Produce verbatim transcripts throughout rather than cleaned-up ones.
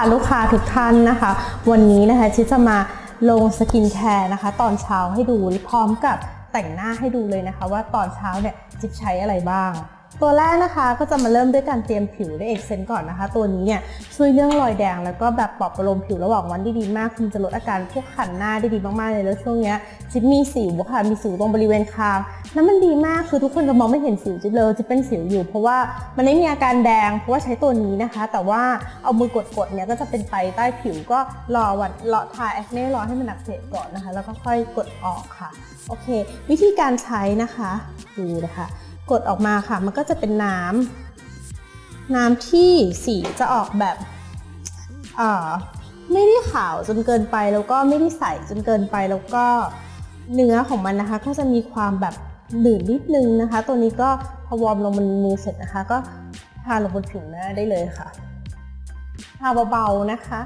ลูกค้าทุกท่านนะคะวันนี้นะคะชิจะมาลงสกินแคร์นะคะตอนเช้าให้ดูพร้อมกับแต่งหน้าให้ดูเลยนะคะว่าตอนเช้าเนี่ยจิ๊บใช้อะไรบ้างตัวแรกนะคะก็จะมาเริ่มด้วยการเตรียมผิวด้วยเอ็กเซนต์ก่อนนะคะตัวนี้เนี่ยช่วยเรื่องรอยแดงแล้วก็แบบปลอบประโลมผิวระหว่างวันได้ดีมากคุณจะลดอาการพวกขันหน้าได้ดีมากๆเลยแล้วช่วงนี้จิ๊บมีสิวค่ะมีสิวตรงบริเวณคางแล้วมันดีมากคือทุกคนจะมองไม่เห็นสิวจิ๊บเลยจิ๊บเป็นสิวอยู่เพราะว่ามันไม่มีอาการแดงเพราะว่าใช้ตัวนี้นะคะแต่ว่าเอามือกดๆเนี่ยก็จะเป็นไปใต้ผิวก็รอวันรอทาแอคเน่รอให้มันอักเสบก่อนนะคะแล้วก็ค่อยกดออกค่ะโอเควิธีการใช้นะคะดูนะคะกดออกมาค่ะมันก็จะเป็นน้ำน้ำที่สีจะออกแบบอ่าไม่ได้ขาวจนเกินไปแล้วก็ไม่ได้ใสจนเกินไปแล้วก็เนื้อของมันนะคะก็จะมีความแบบหนืดนิดนึงนะคะตัวนี้ก็พอวอร์มลงบนมือเสร็จนะคะก็ทาลงบนผิวหน้าได้เลยค่ะทาเบาๆนะคะ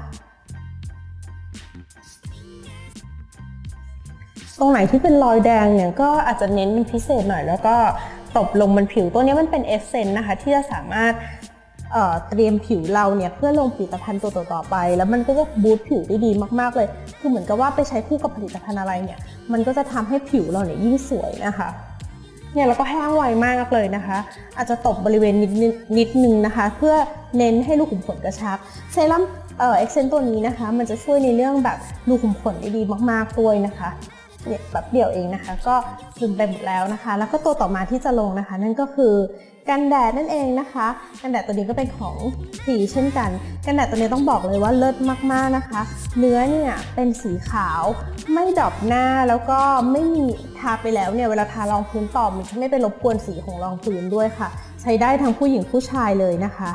ตรงไหนที่เป็นรอยแดงเนี่ยก็อาจจะเน้นเป็นพิเศษหน่อยแล้วก็ตบลงบนผิวตัวนี้มันเป็นเอสเซนต์นะคะที่จะสามารถ เอ่อ เตรียมผิวเราเนี่ยเพื่อลงผลิตภัณฑ์ตัวต่อๆไปแล้วมันก็จะบูสต์ผิวได้ดีมากๆเลยคือเหมือนกับว่าไปใช้คู่กับผลิตภัณฑ์อะไรเนี่ยมันก็จะทำให้ผิวเราเนี่ยยิ่งสวยนะคะเนี่ยแล้วก็แห้งไวมากเลยนะคะอาจจะตบบริเวณนิดนิดนึงนะคะเพื่อเน้นให้รูขุมขนกระชับเซรั่มเอ่อเอ็กเซนต์ตัวนี้นะคะมันจะช่วยในเรื่องแบบรูขุมขนได้ดีมากๆด้วยนะคะเนี่ยแบบเดียวเองนะคะก็ซึมไปหมดแล้วนะคะแล้วก็ตัวต่อมาที่จะลงนะคะนั่นก็คือกันแดดนั่นเองนะคะกันแดดตัวนี้ก็เป็นของสีเช่นกันกันแดดตัวนี้ต้องบอกเลยว่าเลิศมากๆนะคะเนื้อเนี่ยเป็นสีขาวไม่ดรอปหน้าแล้วก็ไม่มีทาไปแล้วเนี่ยเวลาทารองพื้นต่อมันจะไม่ไปรบกวนสีของรองพื้นด้วยค่ะใช้ได้ทั้งผู้หญิงผู้ชายเลยนะคะ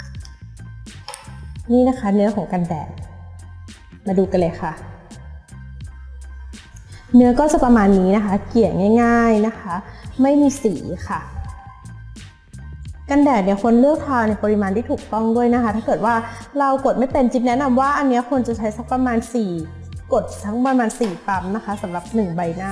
นี่นะคะเนื้อของกันแดดมาดูกันเลยค่ะเนื้อก็จะประมาณนี้นะคะเกลี่ยง่ายๆนะคะไม่มีสีค่ะกันแดดเนี่ยควรเลือกทาในปริมาณที่ถูกต้องด้วยนะคะถ้าเกิดว่าเรากดไม่เป็นจิ๊บแนะนำว่าอันนี้ควรจะใช้สักประมาณสี่กดทั้งประมาณสี่ปั๊มนะคะสำหรับหนึ่งใบหน้า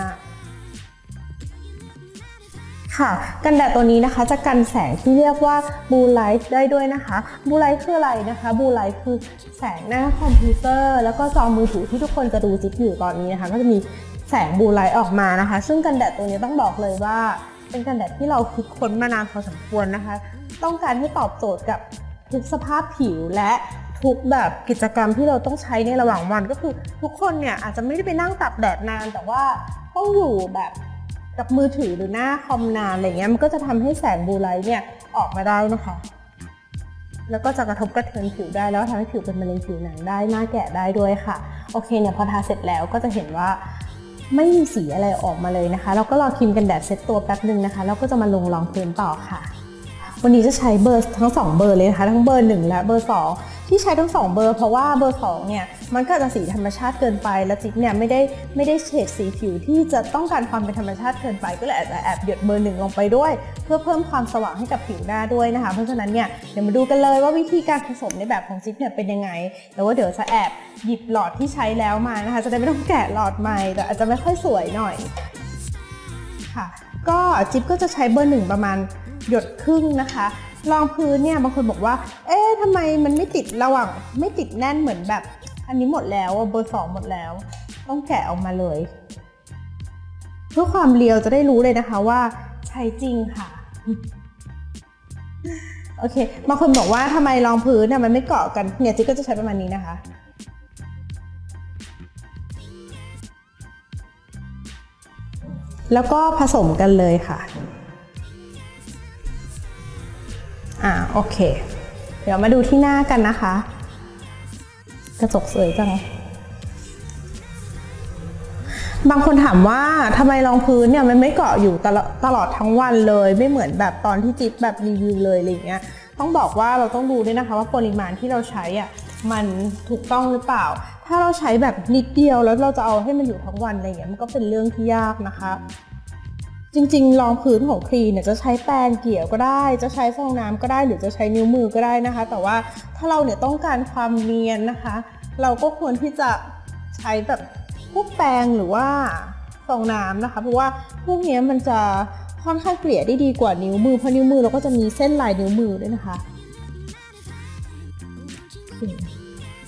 ค่ะกันแดดตัวนี้นะคะจะกันแสงที่เรียกว่าบลูไลท์ได้ด้วยนะคะบลูไลท์คืออะไรนะคะบลูไลท์คือแสงหน้าคอมพิวเตอร์แล้วก็จอมือถือที่ทุกคนจะดูจิ๊บอยู่ตอนนี้นะคะก็จะมีแสงบลูไลท์ออกมานะคะซึ่งกันแดดตัวนี้ต้องบอกเลยว่าเป็นกันแดดที่เราคิดค้นมานานพอสมควรนะคะต้องการให้ตอบโจทย์กับทุกสภาพผิวและทุกแบบกิจกรรมที่เราต้องใช้ในระหว่างวันก็คือทุกคนเนี่ยอาจจะไม่ได้ไปนั่งตากแดดนานแต่ว่าต้องอยู่แบบกับมือถือหรือหน้าคอมนานอะไรเงี้ยมันก็จะทำให้แสงบลูไลท์เนี่ยออกมาได้นะคะแล้วก็จะกระทบกระเทือนผิวได้แล้วทำให้ผิวเป็นมะเร็งผิวหนังได้หน้าแก่ได้ด้วยค่ะโอเคเนี่ยพอทาเสร็จแล้วก็จะเห็นว่าไม่มีสีอะไรออกมาเลยนะคะเราก็รอครีมกันแดดเซ็ตตัวแป๊บนึงนะคะแล้วก็จะมาลงรองพื้นต่อค่ะวันนี้จะใช้เบอร์ทั้งสองเบอร์เลยนะคะทั้งเบอร์หนึ่งและเบอร์สองที่ใช้ทั้งสองเบอร์เพราะว่าเบอร์สองเนี่ยมันก็จะสีธรรมชาติเกินไปแล้วจิ๊บเนี่ยไม่ได้ไม่ได้เฉดสีผิวที่จะต้องการความเป็นธรรมชาติเกินไปก็เลยอาจจะแอบหยดเบอร์หนึ่งลงไปด้วยเพื่อเพิ่มความสว่างให้กับผิวหน้าด้วยนะคะเพราะฉะนั้นเนี่ยเดี๋ยวมาดูกันเลยว่าวิธีการผสมในแบบของจิ๊บเนี่ยเป็นยังไงแล้วว่าเดี๋ยวจะแอบหยิบหลอดที่ใช้แล้วมานะคะจะได้ไม่ต้องแกะหลอดใหม่แต่อาจจะไม่ค่อยสวยหน่อยค่ะก็จิ๊บก็จะใช้เบอร์หนึ่งประมาณหยดครึ่งนะคะรองพื้นเนี่ยบางคนบอกว่าเอ๊ะทำไมมันไม่ติดระหว่างไม่ติดแน่นเหมือนแบบอันนี้หมดแล้วเบอร์สองหมดแล้วต้องแกะออกมาเลยเพื่อความเรียวจะได้รู้เลยนะคะว่าใช้จริงค่ะโอเคบางคนบอกว่าทำไมรองพื้นเนี่ยมันไม่เกาะกันเนี่ยจิ๊กก็จะใช้ประมาณนี้นะคะแล้วก็ผสมกันเลยค่ะอ่าโอเคเดี๋ยวมาดูที่หน้ากันนะคะกระจกสวยจังบางคนถามว่าทำไมรองพื้นเนี่ยมันไม่เกาะอยู่ตลอดตลอดทั้งวันเลยไม่เหมือนแบบตอนที่จิ๊บแบบรีวิวเลยอะไรเงี้ยต้องบอกว่าเราต้องดูด้วยนะคะว่าปริมาณที่เราใช้อ่ะมันถูกต้องหรือเปล่าถ้าเราใช้แบบนิดเดียวแล้วเราจะเอาให้มันอยู่ทั้งวันอะไรเงี้ยมันก็เป็นเรื่องที่ยากนะคะจริงๆรองพื้นของครีมเนี่ยจะใช้แปรงเกี่ยวก็ได้จะใช้ฟองน้ำก็ได้หรือจะใช้นิ้วมือก็ได้นะคะแต่ว่าถ้าเราเนี่ยต้องการความเนียนนะคะเราก็ควรที่จะใช้แบบพวกแปรงหรือว่าฟองน้ำนะคะเพราะว่าพวกนี้มันจะค่อนข้างเกลี่ยได้ดีกว่านิ้วมือเพราะนิ้วมือเราก็จะมีเส้นลายนิ้วมือด้วยนะคะ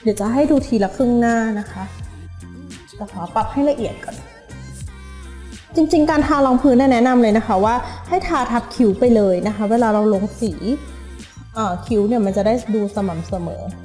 เดี๋ยวจะให้ดูทีละครึ่งหน้านะคะแต่ขอปรับให้ละเอียดก่อนจริงๆการทารองพื้นแนะนำเลยนะคะว่าให้ทาทับคิ้วไปเลยนะคะเวลาเราลงสีคิ้วเนี่ยมันจะได้ดูสม่ำเสมอ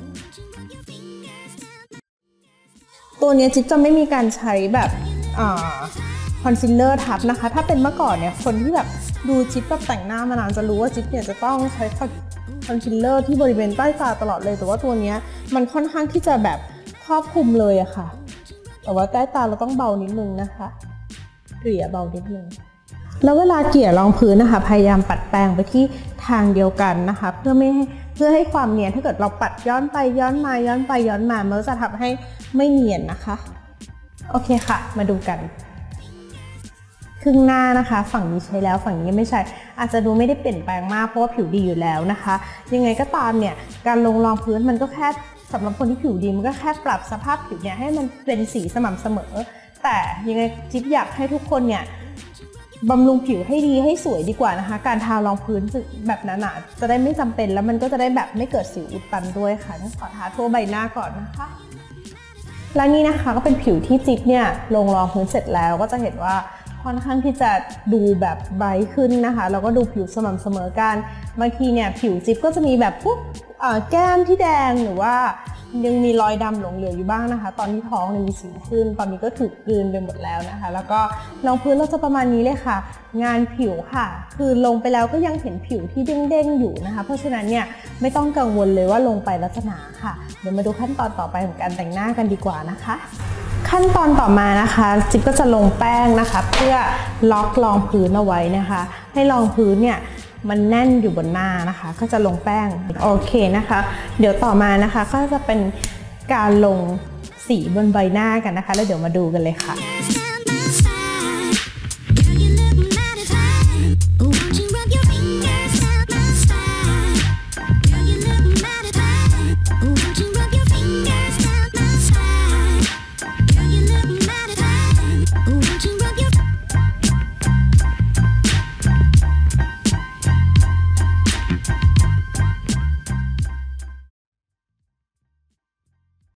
ตัวนี้จิ๊บจะไม่มีการใช้แบบคอนซีลเลอร์ทับนะคะถ้าเป็นเมื่อก่อนเนี่ยคนที่แบบดูจิ๊บแบบแต่งหน้ามานานจะรู้ว่าจิ๊บเนี่ยจะต้องใช้คอนซีลเลอร์ที่บริเวณใต้ตาตลอดเลยแต่ว่าตัวนี้มันค่อนข้างที่จะแบบครอบคลุมเลยอะค่ะแต่ว่าใต้ตาเราต้องเบานิดนึงนะคะเกลี่ยเบานิดนึงแล้วเวลาเกลี่ยรองพื้นนะคะพยายามปัดแปรงไปที่ทางเดียวกันนะคะเพื่อไม่ให้เพื่อให้ความเนียนถ้าเกิดเราปัดย้อนไปย้อนมาย้อนไปย้อนมามันจะทำให้ไม่เนียนนะคะโอเคค่ะมาดูกันครึ่งหน้านะคะฝั่งนี้ใช้แล้วฝั่งนี้ไม่ใช่อาจจะดูไม่ได้เปลี่ยนแปลงมากเพราะว่าผิวดีอยู่แล้วนะคะยังไงก็ตามเนี่ยการลงรองพื้นมันก็แค่สำหรับคนที่ผิวดีมันก็แค่ปรับสภาพผิวเนี่ยให้มันเป็นสีสม่ำเสมอแต่ยังไงจิ๊บอยากให้ทุกคนเนี่ยบำรุงผิวให้ดีให้สวยดีกว่านะคะการทารองพื้นแบบหนาๆจะได้ไม่จำเป็นแล้วมันก็จะได้แบบไม่เกิดสิวอุดตันด้วยค่ะงั้นขอทาทั่วใบหน้าก่อนนะคะและนี่นะคะก็เป็นผิวที่จิ๊บเนี่ยลงรองพื้นเสร็จแล้วก็จะเห็นว่าค่อนข้างที่จะดูแบบไบรท์ขึ้นนะคะแล้วก็ดูผิวสม่ำเสมอกันบางทีเนี่ยผิวจิ๊บก็จะมีแบบพวกแก้มที่แดงหรือว่ายังมีรอยดำหลงเหลืออยู่บ้างนะคะตอนที่ท้องเนี่ยมีสิวขึ้นตอนนี้ก็ถูกกลืนไปหมดแล้วนะคะแล้วก็รองพื้นเราจะประมาณนี้เลยค่ะงานผิวค่ะคือลงไปแล้วก็ยังเห็นผิวที่เด้งๆอยู่นะคะเพราะฉะนั้นเนี่ยไม่ต้องกังวลเลยว่าลงไปแล้วจะหนาค่ะเดี๋ยวมาดูขั้นตอนต่อไปของการแต่งหน้ากันดีกว่านะคะขั้นตอนต่อมานะคะจิ๊บก็จะลงแป้งนะคะเพื่อล็อกรองพื้นเอาไว้นะคะให้รองพื้นเนี่ยมันแน่นอยู่บนหน้านะคะก็จะลงแป้งโอเคนะคะเดี๋ยวต่อมานะคะก็จะเป็นการลงสีบนใบหน้ากันนะคะแล้วเดี๋ยวมาดูกันเลยค่ะ